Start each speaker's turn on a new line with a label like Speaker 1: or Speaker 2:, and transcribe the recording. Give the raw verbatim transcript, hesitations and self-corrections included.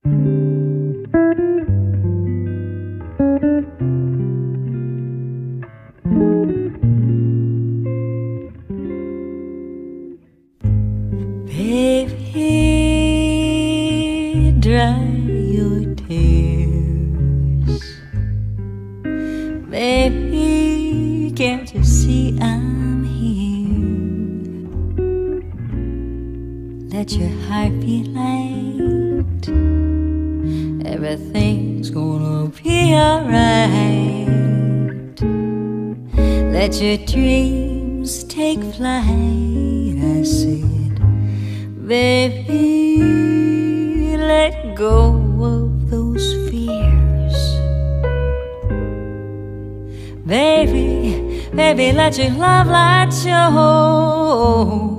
Speaker 1: Baby, dry your tears. Baby, can't you see I'm here? Let your heart be light. Everything's gonna be alright. Let your dreams take flight, I said. Baby, let go of those fears. Baby, baby, let your love light show.